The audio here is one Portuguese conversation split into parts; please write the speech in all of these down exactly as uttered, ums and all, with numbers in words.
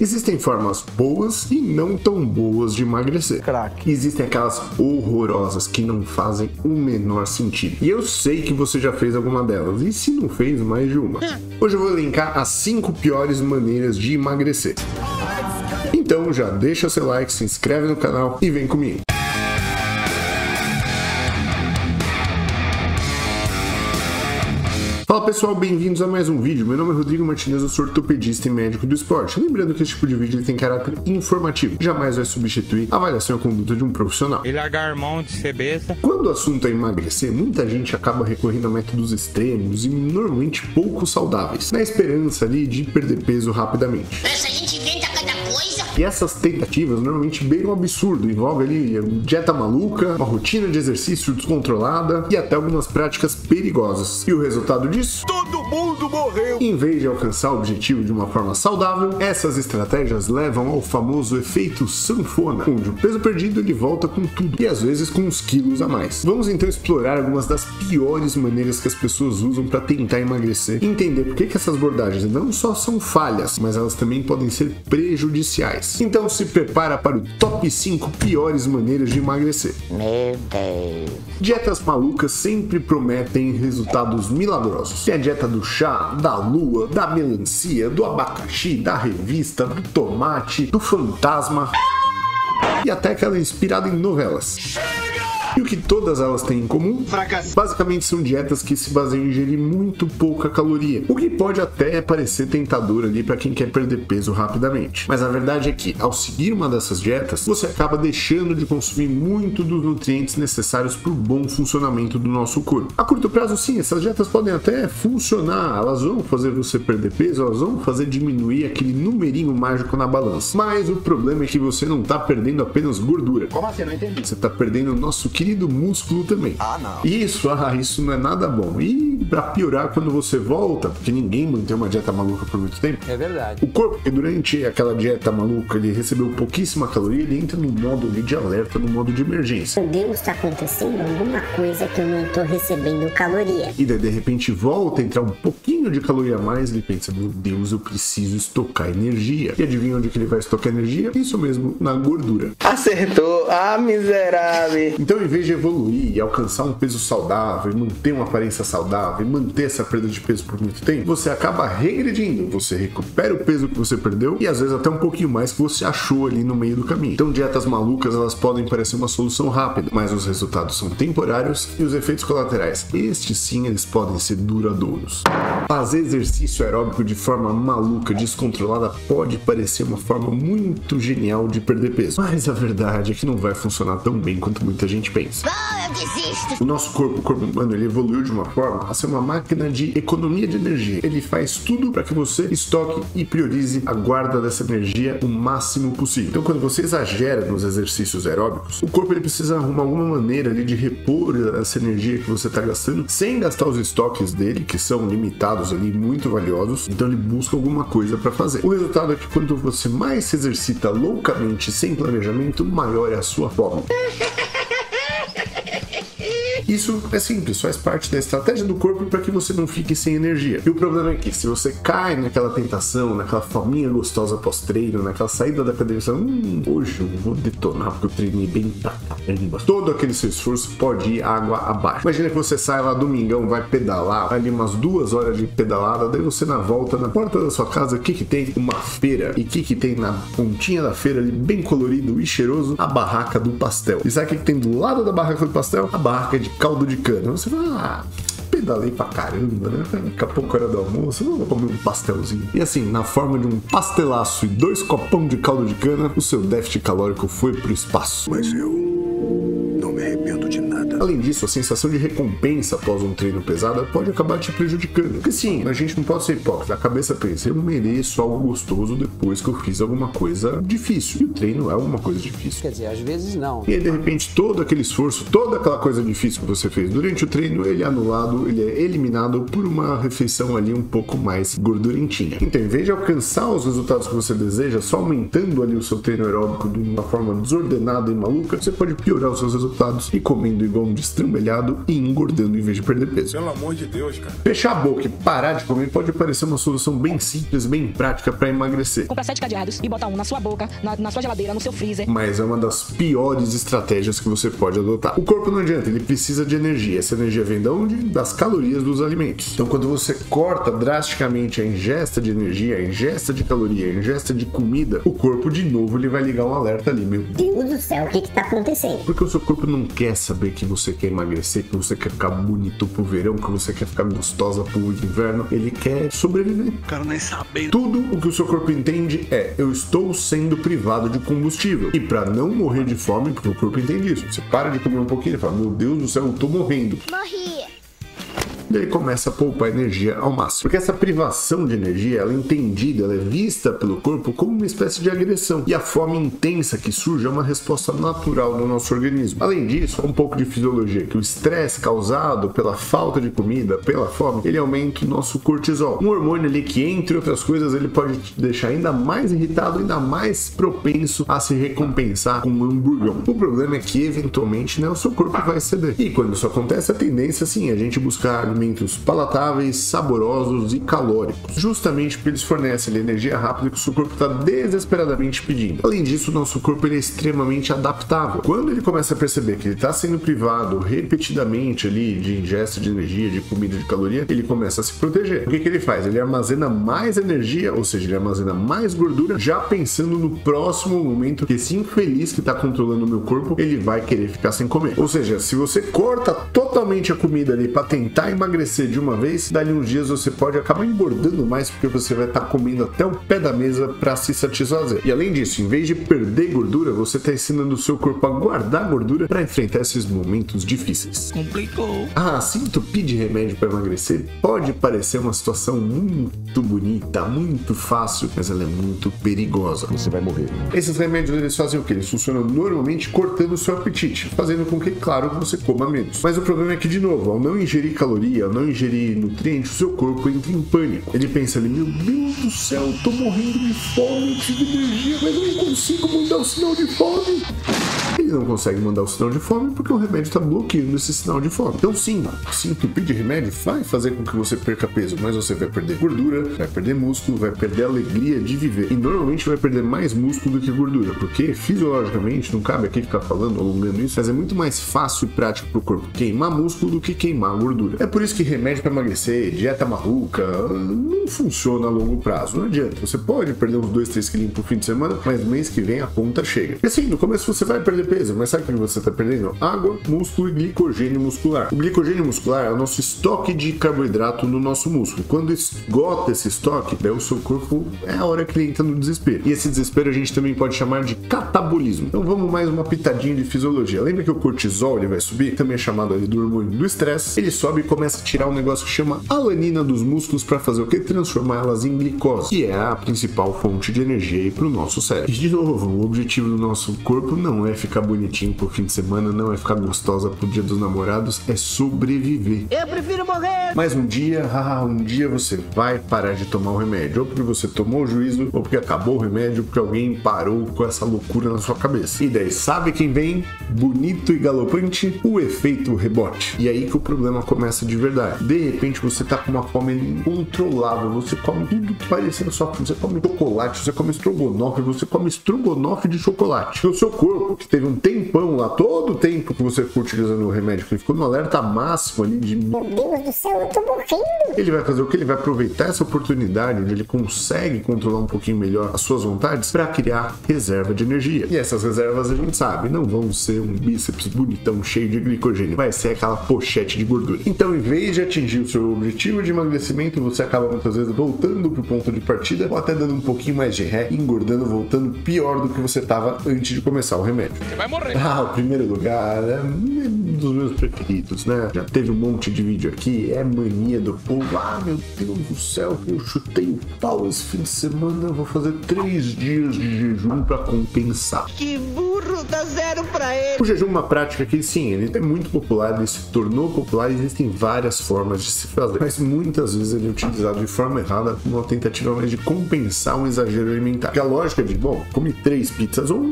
Existem formas boas e não tão boas de emagrecer. Crack. Existem aquelas horrorosas que não fazem o menor sentido. E eu sei que você já fez alguma delas, e se não fez, mais de uma. Hoje eu vou elencar as cinco piores maneiras de emagrecer. Então já deixa seu like, se inscreve no canal e vem comigo. Fala pessoal, bem-vindos a mais um vídeo. Meu nome é Rodrigo Martinez, eu sou ortopedista e médico do esporte. Lembrando que esse tipo de vídeo ele tem caráter informativo, jamais vai substituir a avaliação e a conduta de um profissional. E largar mão de ser besta. Quando o assunto é emagrecer, muita gente acaba recorrendo a métodos extremos e normalmente pouco saudáveis, na esperança ali de perder peso rapidamente. Essa gente inventa cada coisa. E essas tentativas normalmente beiram um absurdo, envolve ali dieta maluca, uma rotina de exercício descontrolada e até algumas práticas perigosas. E o resultado disso? Todo mundo morreu! Em vez de alcançar o objetivo de uma forma saudável, essas estratégias levam ao famoso efeito sanfona, onde o peso perdido ele volta com tudo, e às vezes com uns quilos a mais. Vamos então explorar algumas das piores maneiras que as pessoas usam para tentar emagrecer e entender por que, que essas abordagens não só são falhas, mas elas também podem ser prejudiciais. Então se prepara para o top cinco piores maneiras de emagrecer. Meu Deus. Dietas malucas sempre prometem resultados milagrosos. Tem a dieta do chá, da lua, da melancia, do abacaxi, da revista, do tomate, do fantasma e até aquela inspirada em novelas. E o que todas elas têm em comum? Fracasso. Basicamente são dietas que se baseiam em ingerir muito pouca caloria, o que pode até parecer tentador ali para quem quer perder peso rapidamente. Mas a verdade é que, ao seguir uma dessas dietas, você acaba deixando de consumir muito dos nutrientes necessários para o bom funcionamento do nosso corpo. A curto prazo, sim, essas dietas podem até funcionar, elas vão fazer você perder peso, elas vão fazer diminuir aquele numerinho mágico na balança. Mas o problema é que você não está perdendo apenas gordura. Como assim? Não entendi. Você está perdendo o nosso querido músculo também. Ah, não. Isso, ah, isso não é nada bom. E pra piorar, quando você volta, porque ninguém mantém uma dieta maluca por muito tempo. É verdade. O corpo, que durante aquela dieta maluca, ele recebeu pouquíssima caloria, ele entra no modo ali de alerta, no modo de emergência. Meu Deus, tá acontecendo alguma coisa que eu não tô recebendo caloria. E daí, de repente, volta a entrar um pouquinho de caloria a mais, ele pensa, meu Deus, eu preciso estocar energia. E adivinha onde que ele vai estocar energia? Isso mesmo, na gordura. Acertou. Ah, miserável. Então, em vez de evoluir e alcançar um peso saudável, manter uma aparência saudável, manter essa perda de peso por muito tempo, você acaba regredindo, você recupera o peso que você perdeu e às vezes até um pouquinho mais que você achou ali no meio do caminho. Então dietas malucas, elas podem parecer uma solução rápida, mas os resultados são temporários e os efeitos colaterais, estes sim, eles podem ser duradouros. Fazer exercício aeróbico de forma maluca, descontrolada, pode parecer uma forma muito genial de perder peso, mas a verdade é que não vai funcionar tão bem quanto muita gente pensa. Ah, eu desisto. O nosso corpo, o corpo humano, ele evoluiu de uma forma a ser uma máquina de economia de energia. Ele faz tudo para que você estoque e priorize a guarda dessa energia o máximo possível. Então, quando você exagera nos exercícios aeróbicos, o corpo ele precisa arrumar alguma maneira ali de repor essa energia que você está gastando sem gastar os estoques dele, que são limitados ali, muito valiosos. Então, ele busca alguma coisa para fazer. O resultado é que quando você mais se exercita loucamente, sem planejamento, maior é a sua fome. Isso é simples, faz parte da estratégia do corpo para que você não fique sem energia. E o problema é que se você cai naquela tentação, naquela fominha gostosa pós-treino, naquela saída da academia, hum, hoje eu vou detonar porque eu treinei bem pra caramba. Todo aquele seu esforço pode ir água abaixo. Imagina que você sai lá domingão, vai pedalar, ali umas duas horas de pedalada, daí você na volta, na porta da sua casa, o que que tem? Uma feira. E o que que tem na pontinha da feira ali, bem colorido e cheiroso? A barraca do pastel. E sabe o que que tem do lado da barraca do pastel? A barraca de caldo de cana. Você fala, ah, pedalei pra caramba, né? Daqui a pouco era do almoço, eu vou comer um pastelzinho. E assim, na forma de um pastelaço e dois copão de caldo de cana, o seu déficit calórico foi pro espaço. Mas eu não me arrependo de nada. Além disso, a sensação de recompensa após um treino pesado pode acabar te prejudicando. Porque sim, a gente não pode ser hipócrita. A cabeça pensa, eu mereço algo gostoso depois que eu fiz alguma coisa difícil. E o treino é uma coisa difícil. Quer dizer, às vezes não. E aí, de repente, todo aquele esforço, toda aquela coisa difícil que você fez durante o treino, ele é anulado, ele é eliminado por uma refeição ali um pouco mais gordurentinha. Então, em vez de alcançar os resultados que você deseja, só aumentando ali o seu treino aeróbico de uma forma desordenada e maluca, você pode piorar os seus resultados e comendo igualmente falando, destrambelhado e engordando em vez de perder peso. Pelo amor de Deus, cara. Fechar a boca e parar de comer pode parecer uma solução bem simples, bem prática para emagrecer. Compra sete cadeados e bota um na sua boca, na, na sua geladeira, no seu freezer. Mas é uma das piores estratégias que você pode adotar. O corpo não adianta, ele precisa de energia. Essa energia vem de onde? Das calorias dos alimentos. Então quando você corta drasticamente a ingesta de energia, a ingesta de caloria, a ingesta de comida, o corpo de novo ele vai ligar um alerta ali, meu Deus do céu, o que que tá acontecendo? Porque o seu corpo não quer saber que você quer emagrecer, que você quer ficar bonito pro verão, que você quer ficar gostosa pro inverno. Ele quer sobreviver. O cara nem sabe. Tudo o que o seu corpo entende é: eu estou sendo privado de combustível. E pra não morrer de fome, porque o corpo entende isso. Você para de comer um pouquinho e fala: meu Deus do céu, eu tô morrendo. Morri. E ele começa a poupar energia ao máximo. Porque essa privação de energia, ela é entendida, ela é vista pelo corpo como uma espécie de agressão. E a fome intensa que surge é uma resposta natural do nosso organismo. Além disso, um pouco de fisiologia, que o estresse causado pela falta de comida, pela fome, ele aumenta o nosso cortisol. Um hormônio ali que, entre outras coisas, ele pode te deixar ainda mais irritado, ainda mais propenso a se recompensar com um hamburgão. O problema é que, eventualmente, né, o seu corpo vai ceder. E quando isso acontece, a tendência, sim, é a gente buscar alimentos palatáveis, saborosos e calóricos, justamente porque eles fornecem energia rápida que o seu corpo está desesperadamente pedindo. Além disso, o nosso corpo ele é extremamente adaptável. Quando ele começa a perceber que ele está sendo privado repetidamente ali de ingesta de energia, de comida, de caloria, ele começa a se proteger. O que que ele faz? Ele armazena mais energia, ou seja, ele armazena mais gordura, já pensando no próximo momento que esse infeliz que está controlando o meu corpo, ele vai querer ficar sem comer. Ou seja, se você corta totalmente a comida ali para tentar emagrecer de uma vez, dali uns dias você pode acabar engordando mais porque você vai estar comendo até o pé da mesa para se satisfazer. E além disso, em vez de perder gordura, você está ensinando o seu corpo a guardar gordura para enfrentar esses momentos difíceis. Complicou. Ah, se entupir de remédio para emagrecer pode parecer uma situação muito bonita, muito fácil, mas ela é muito perigosa. Você vai morrer. Esses remédios eles fazem o que? Eles funcionam normalmente cortando o seu apetite, fazendo com que, claro, você coma menos. Mas o problema é que, de novo, ao não ingerir caloria, ao não ingerir nutrientes, o seu corpo entra em pânico. Ele pensa ali: meu Deus do céu, eu tô morrendo de fome, eu preciso de energia, mas eu não consigo mandar o sinal de fome. Ele não consegue mandar o sinal de fome porque o remédio está bloqueando esse sinal de fome. Então sim, se entupir de remédio vai fazer com que você perca peso, mas você vai perder gordura, vai perder músculo, vai perder a alegria de viver. E normalmente vai perder mais músculo do que gordura, porque fisiologicamente, não cabe aqui ficar falando, alongando isso, mas é muito mais fácil e prático para o corpo queimar músculo do que queimar gordura. É por isso que remédio para emagrecer, dieta maluca, não funciona a longo prazo. Não adianta. Você pode perder uns dois, três quilinhos por fim de semana, mas mês que vem a conta chega. E assim, no começo você vai perder peso, mas sabe o que você está perdendo? Água, músculo e glicogênio muscular. O glicogênio muscular é o nosso estoque de carboidrato no nosso músculo. Quando esgota esse estoque, daí o seu corpo é a hora que ele entra no desespero. E esse desespero a gente também pode chamar de catabolismo. Então vamos mais uma pitadinha de fisiologia. Lembra que o cortisol ele vai subir? Também é chamado ali do hormônio do estresse. Ele sobe e começa a tirar um negócio que chama alanina dos músculos para fazer o que? Transformar elas em glicose, que é a principal fonte de energia para o nosso cérebro. E de novo, o objetivo do nosso corpo não é ficar bonitinho por fim de semana, não é ficar gostosa pro dia dos namorados, é sobreviver. Eu prefiro morrer! Mas um dia, ah, um dia você vai parar de tomar o remédio, ou porque você tomou o juízo, ou porque acabou o remédio, ou porque alguém parou com essa loucura na sua cabeça. E daí, sabe quem vem? Bonito e galopante? O efeito rebote. E aí que o problema começa de verdade. De repente você tá com uma fome incontrolável, você come tudo que parecendo só, você come chocolate, você come estrogonofe, você come estrogonofe de chocolate. E o seu corpo, que teve um tempão lá, todo o tempo que você ficou utilizando o remédio, que ele ficou no alerta máximo ali de... Meu Deus do céu, eu tô morrendo. Ele vai fazer o que? Ele vai aproveitar essa oportunidade onde ele consegue controlar um pouquinho melhor as suas vontades para criar reserva de energia. E essas reservas a gente sabe, não vão ser um bíceps bonitão cheio de glicogênio, vai ser aquela pochete de gordura. Então, em vez de atingir o seu objetivo de emagrecimento, você acaba muitas vezes voltando pro ponto de partida ou até dando um pouquinho mais de ré, engordando, voltando pior do que você estava antes de começar o remédio. Você vai morrer. Ah, o primeiro lugar é um dos meus preferidos, né? Já teve um monte de vídeo aqui, é mania do povo. Ah, meu Deus do céu, eu chutei o pau esse fim de semana, eu vou fazer três dias de jejum para compensar. Que burro, dá zero pra ele. O jejum é uma prática que, sim, ele é muito popular, ele se tornou popular e existem várias formas de se fazer, mas muitas vezes ele é utilizado de forma errada como uma tentativa mais de compensar um exagero alimentar. Porque a lógica de, bom, comi três pizzas ontem,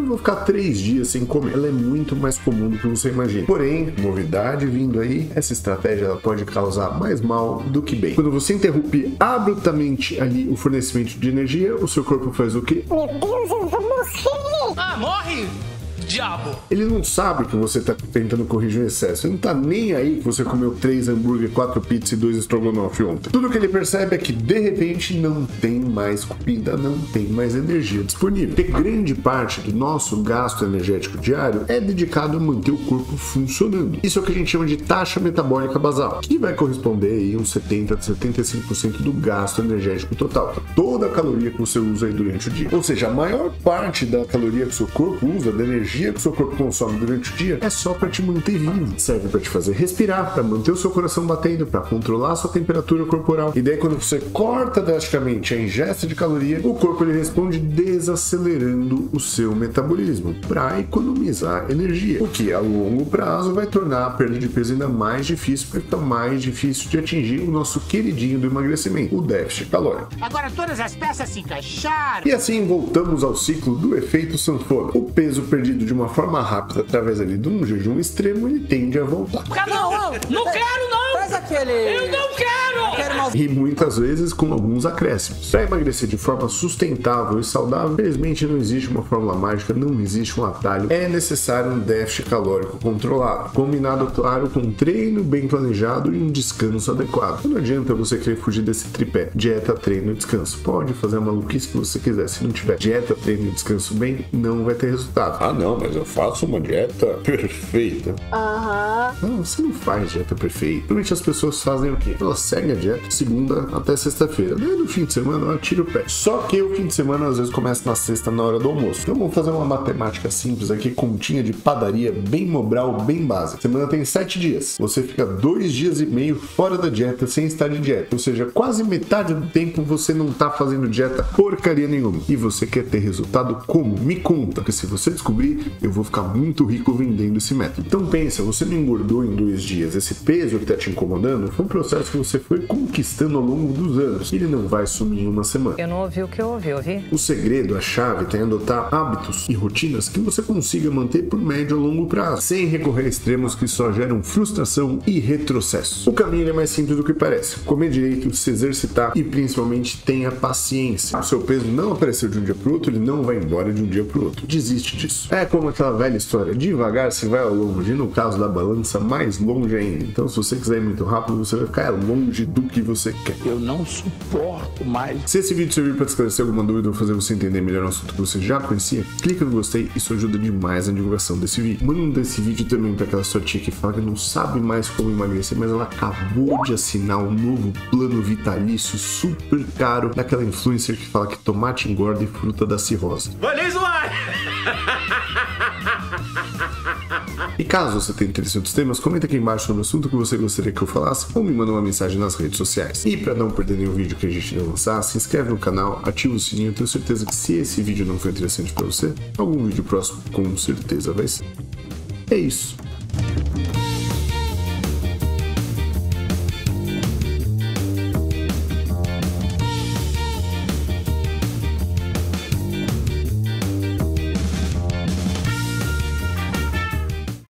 eu vou ficar três dias sem comer. Ela é muito mais comum do que você imagina. Porém, novidade vindo aí, essa estratégia ela pode causar mais mal do que bem. Quando você interrompe abruptamente ali o fornecimento de energia, o seu corpo faz o quê? Meu Deus, eu vou morrer! Ah, morre! Diabo! Ele não sabe que você tá tentando corrigir o excesso. Ele não tá nem aí que você comeu três hambúrguer, quatro pizzas e dois estrogonofe ontem. Tudo que ele percebe é que, de repente, não tem mais comida, não tem mais energia disponível. Porque grande parte do nosso gasto energético diário é dedicado a manter o corpo funcionando. Isso é o que a gente chama de taxa metabólica basal, que vai corresponder aí a uns setenta a setenta e cinco por cento do gasto energético total. Toda a caloria que você usa aí durante o dia. Ou seja, a maior parte da caloria que o seu corpo usa, da energia que o seu corpo consome durante o dia, é só para te manter vivo. Serve para te fazer respirar, para manter o seu coração batendo, para controlar a sua temperatura corporal. E daí quando você corta drasticamente a ingesta de caloria, o corpo ele responde desacelerando o seu metabolismo para economizar energia, o que a longo prazo vai tornar a perda de peso ainda mais difícil, porque fica mais difícil de atingir o nosso queridinho do emagrecimento, o déficit calórico. Agora todas as peças se encaixaram. E assim voltamos ao ciclo do efeito sanfona. O peso perdido de uma forma rápida através ali de um jejum extremo, ele tende a voltar. Não, não, não quero não! Faz aquele... Eu não quero! Quero mais... E muitas vezes com alguns acréscimos. Para emagrecer de forma sustentável e saudável, infelizmente não existe uma fórmula mágica, não existe um atalho. É necessário um déficit calórico controlado, combinado, claro, com um treino bem planejado e um descanso adequado. Não adianta você querer fugir desse tripé: dieta, treino e descanso. Pode fazer a maluquice que você quiser. Se não tiver dieta, treino e descanso bem, não vai ter resultado. Ah, não, mas eu faço uma dieta perfeita. Aham. Não, você não faz dieta perfeita. Normalmente as pessoas fazem o quê? Elas seguem a dieta segunda até sexta-feira. Daí no fim de semana ela tira o pé. Só que o fim de semana às vezes começa na sexta, na hora do almoço. Então vamos fazer uma matemática simples aqui, continha de padaria, bem mobral, bem básica. A semana tem sete dias. Você fica dois dias e meio fora da dieta sem estar de dieta. Ou seja, quase metade do tempo você não tá fazendo dieta porcaria nenhuma. E você quer ter resultado como? Me conta. Porque se você descobrir, eu vou ficar muito rico vendendo esse método. Então pensa, você não engordou em dois dias. Esse peso que tá te incomodando foi um processo que você foi conquistando ao longo dos anos. Ele não vai sumir em uma semana. Eu não ouvi o que eu ouvi, ouvi? O segredo, a chave, tá em adotar hábitos e rotinas que você consiga manter por médio a longo prazo, sem recorrer a extremos que só geram frustração e retrocesso. O caminho é mais simples do que parece. Comer direito, se exercitar e principalmente tenha paciência. O seu peso não apareceu de um dia pro outro, ele não vai embora de um dia pro outro. Desiste disso. É como aquela velha história: devagar se vai ao longe, e no caso da balança, mais longe ainda. Então se você quiser ir muito rápido, você vai ficar longe do que você quer. Eu não suporto mais. Se esse vídeo servir para esclarecer alguma dúvida ou fazer você entender melhor um assunto que você já conhecia, clica no gostei, isso ajuda demais na divulgação desse vídeo. Manda esse vídeo também para aquela sua tia que fala que não sabe mais como emagrecer, mas ela acabou de assinar um novo plano vitalício super caro daquela influencer que fala que tomate engorda e fruta dá cirrose. Valeu, usuário! E caso você tenha interesse em outros temas, comenta aqui embaixo sobre o assunto que você gostaria que eu falasse ou me manda uma mensagem nas redes sociais. E para não perder nenhum vídeo que a gente não lançar, se inscreve no canal, ativa o sininho. Eu tenho certeza que se esse vídeo não foi interessante para você, algum vídeo próximo com certeza vai ser. É isso.